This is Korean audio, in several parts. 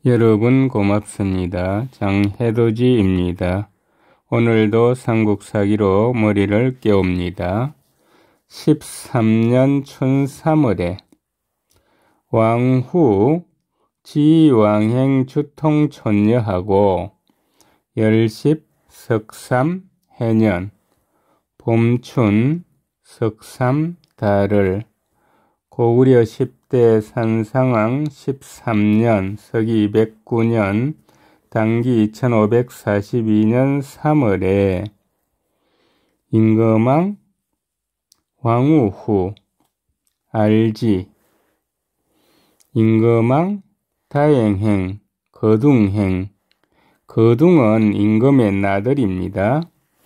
여러분 고맙습니다. 장해돋이입니다. 오늘도 삼국사기로 머리를 깨웁니다. 13년 춘3월에 왕후 지왕행 주통촌녀하고 열십 석삼 해년 봄춘 석삼 달을 고구려 10대 산상왕 13년 서기 209년 당기 2542년 3월에 임금왕 왕우후 알지 임금왕 다행행 거둥행 거둥은 임금의 나들입니다.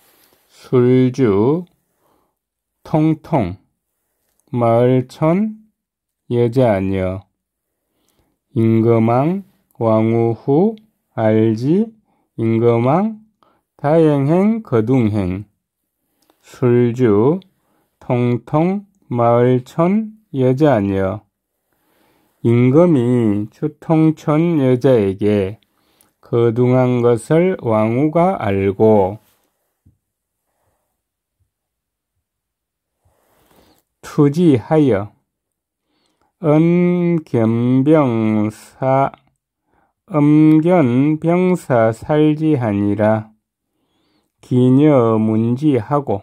술주 통통 마을촌 여자녀 임금왕 왕우후 알지 임금왕 다행행 거둥행 술주 통통 마을촌 여자녀 임금이 주통촌 여자에게 거둥한 것을 왕후가 알고 투지하여 엄견병사 살지하니라 기녀 문지하고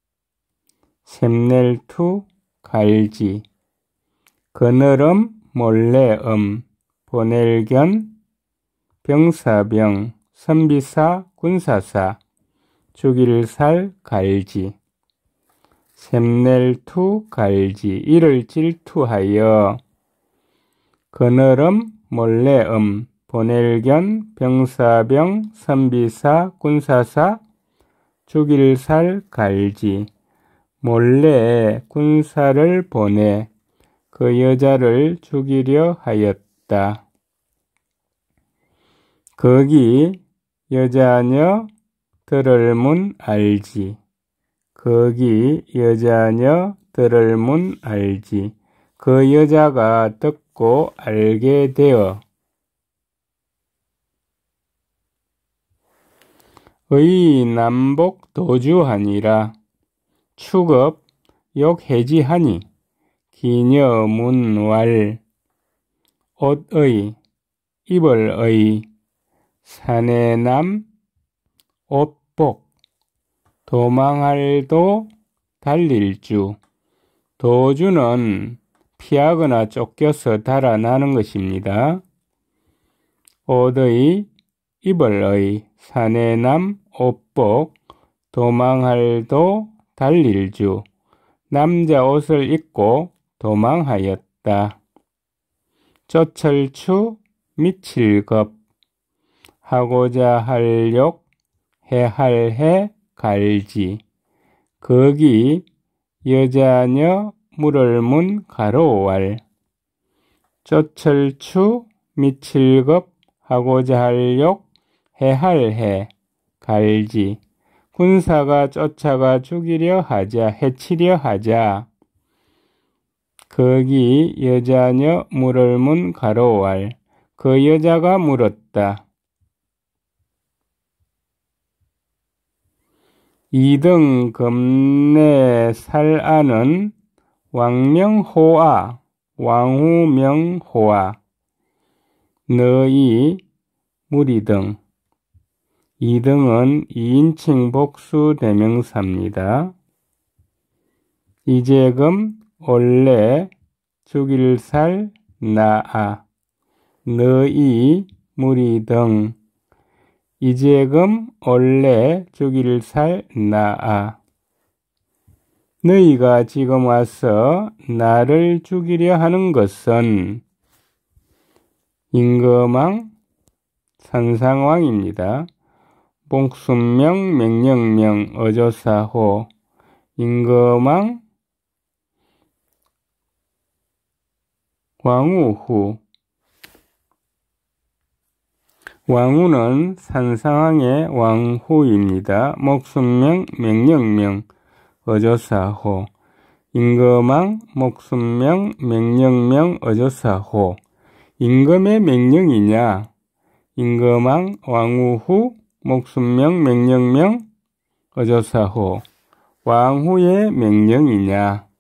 샘낼투 갈지 그늘음 몰래음 보낼견 병사병 선비사 군사사 죽일살 갈지 샘낼투 갈지 이를 질투하여 그늘음 몰래음 보낼견 병사병 선비사 군사사 죽일살 갈지 몰래 군사를 보내 그 여자를 죽이려 하였다. 거기 여자녀 들을문 알지 거기 여자녀 들을문 알지 그 여자가 듣고 알게 되어 의 남복 도주하니라 축업 욕해지하니 기녀 문왈 옷의 입을의 사내남 옷복 도망할도 달릴주 도주는 피하거나 쫓겨서 달아나는 것입니다. 옷의 입을의 사내남 옷복 도망할도 달릴주 남자 옷을 입고 도망하였다. 쫓을추 미칠겁 하고자 할욕 해할해 갈지 거기 여자녀 물을문 가로왈 쫓을추 미칠겁 하고자 할욕 해할해 갈지 군사가 쫓아가 죽이려 하자 해치려 하자 거기 여자녀 물을문 가로왈 그 여자가 물었다. 2등 금내 살아는 왕명호아 왕후명호아 너희 무리등 2등은 2인칭 복수 대명사입니다. 이제금 원래 죽일살 나아 너희 무리등 이제금 원래 죽일살 나아 너희가 지금 와서 나를 죽이려 하는 것은 임금왕 산상왕입니다. 목순명 맹령명 어조사호 임금왕 왕우후 왕후는 산상왕의 왕후입니다. 목순명 맹령명 어조사호 임금왕 목순명 맹령명 어조사호 임금의 명령이냐 임금왕, 왕우후, 목순명, 명령명, 어조사호. 왕후의 명령이냐?